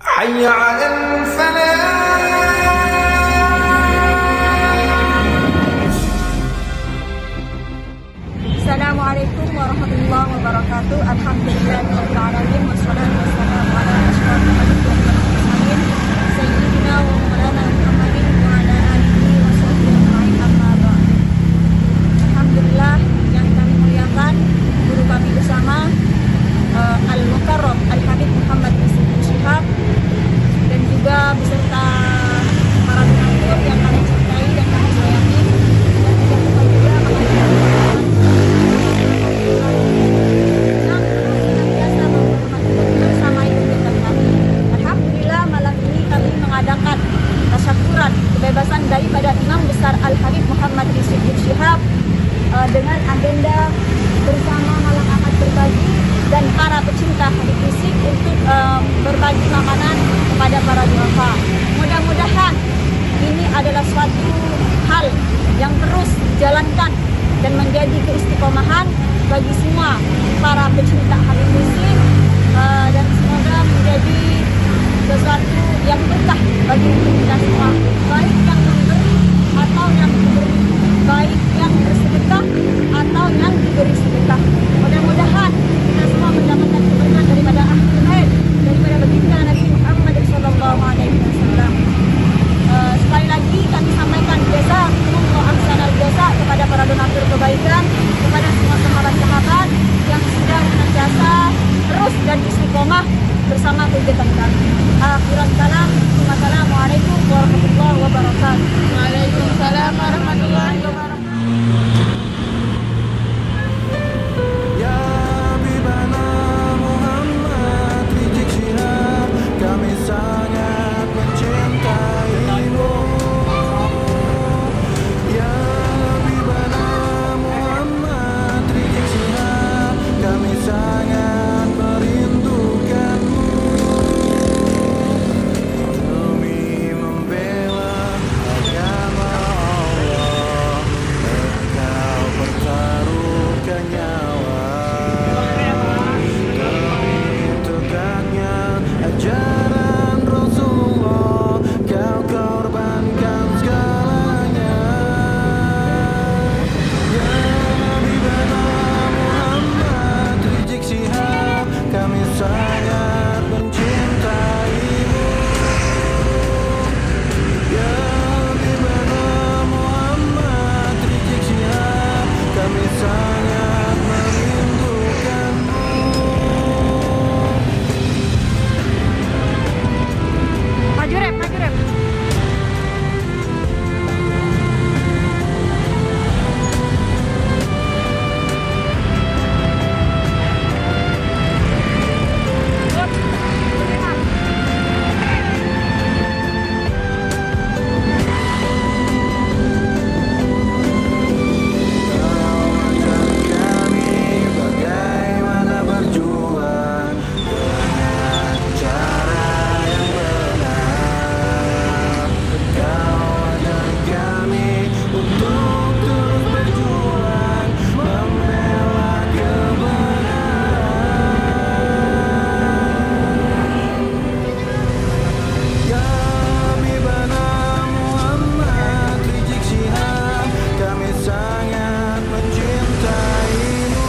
حي على الفلاح. Assalamualaikum warahmatullahi wabarakatuh. Alhamdulillahirabbil alamin wassalatu wassalamu ala asyrofil anbiya'i sayyidina wa maulana Muhammadin wa ala alihi wa sahbihi ajma'in amma ba'd. Alhamdulillah, yang kami muliakan guru kami bersama Al-Mukarram Al-Habib Muhammad Rizik Syihab, dan juga beserta para donatur yang kami cintai dan kami sayangi, dan tidak lupa juga Alhamdulillah, malam ini kami mengadakan tasyakuran kebebasan daripada Imam Besar Al-Habib Muhammad Rizik Syihab dengan agenda bersama malam akad berbagi dan para pecinta Habib Rizik untuk berbagi makanan kepada para duafa. Mudah-mudahan ini adalah suatu hal yang terus dijalankan dan menjadi keistiqomahan bagi semua para pecinta Habib Rizik, dan semoga menjadi sesuatu yang berkah bagi kita semua, baik yang memberi atau yang diberi, baik yang bersedekah atau yang diberi sedekah. Mudah-mudahan kita semua mendapatkan keberkahan daripada ahlul bait, daripada baginda Nabi Muhammad SAW. Sekali lagi kami sampaikan jazakumullah ahsanal jaza kepada para donatur kebaikan, kepada semua sahabat-sahabat yang sudah senantiasa terus dan istiqomah bersama kegiatan kami. Akhirat kalam, wassalamualaikum warahmatullahi wabarakatuh. Waalaikumsalam warahmatullahi wabarakatuh. Ya Habibana Muhammad Rizik Syihab, kami sangat mencintaimu. Ya Habibana Muhammad Rizik Syihab, kami sangat merindukanmu. Demi membela agama Allah, engkau pertaruhkan nyawa. Demi tegaknya ajaran Rasulullah, kau korbankan segalanya. Ya Habibana Muhammad Rizik Syihab, kami sangat mencintaimu. Ya Habibana Muhammad Rizik Syihab, kami sangat merindukanmu. Maju rep, maju rep. Kami bagaimana berjuang dengan cara yang benar. Kau ajar kami untuk terus berjuang membela kebenaran. Ya Habibana Muhammad Rizik Syihab, kami sangat mencintaimu.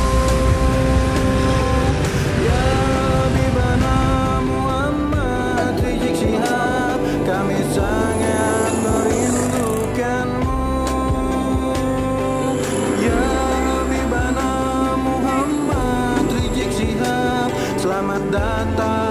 Ya Habibana Muhammad Rizik Syihab, kami sangat merindukanmu. Ya Habibana Muhammad Rizik Syihab, selamat datang